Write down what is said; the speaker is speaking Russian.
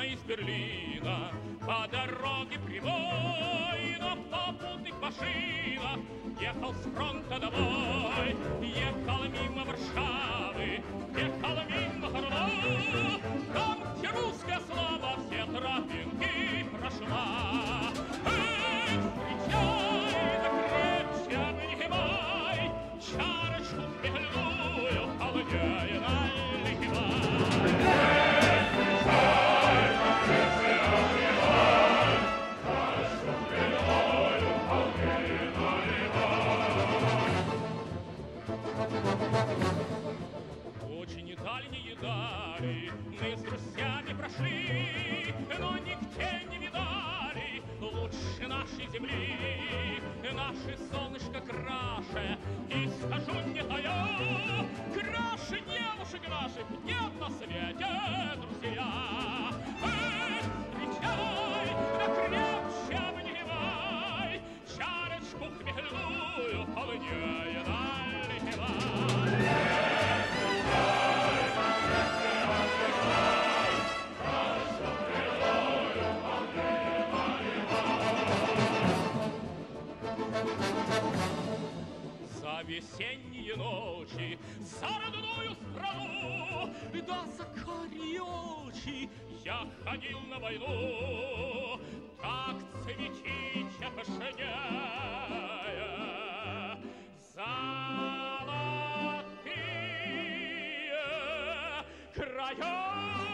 из Берлина по дороге прямой на попутных машинах ехал с фронта домой, ехал мимо Варшавы, ехал мимо Орлова, там, где русская слава все тропинки прошла. Эй, встречай, да крепче обнимай, чарочку хмельную холоднее наливай. Очень дальние дали мы с друзьями прошли, но нигде не видали лучше нашей земли. Наше солнышко краше, и скажу не тая, краше девушек наших нет на свете, друзья. Эй, встречай, да крепче обнимай, чарочку хмельную холоднее наливай. За весенние ночи, за родную страну, да за карие очи я ходил на войну. Так цветите пошиняя золотые края.